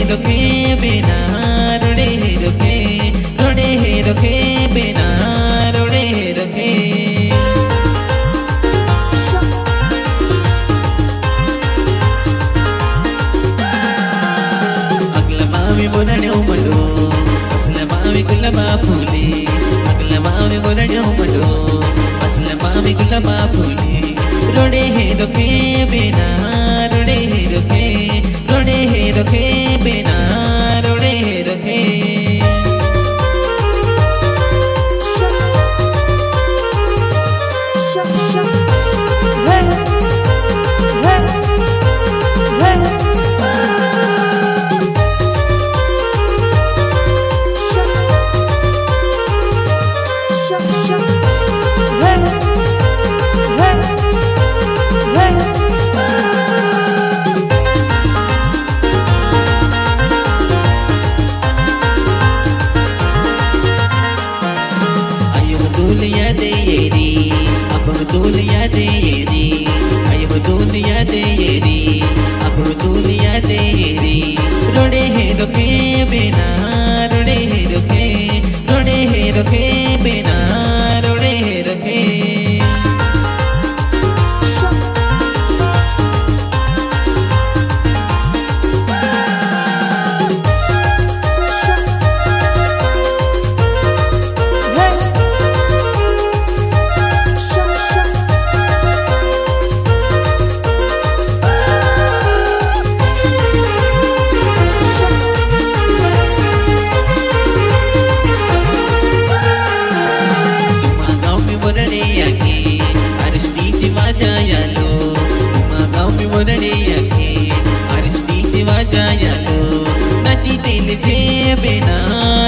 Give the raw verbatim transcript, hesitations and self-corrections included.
रोके बिना रोड़े रोके रोड़े रोके बिना रोड़े रोके अगला मावी बोलने उमड़ो असला मावी गुलाबा फूली अगला मावी बोलने उमड़ो असला मावी गुलाबा फूली रोड़े रोके बिना रोड़े रोके रोड़े रोके बिना रोड़े रोके दुनिया दे येरी अब दुनिया दे येरी अयो दुनिया दे येरी अब दुनिया दे येरी रोड़े रोके बिना रोड़े रोके रोड़े रोके बिना रोड़े रोके जायालो तुमा गाँव में मोरने आके अर्श बीच वाजायालो नाची दिल जे बिना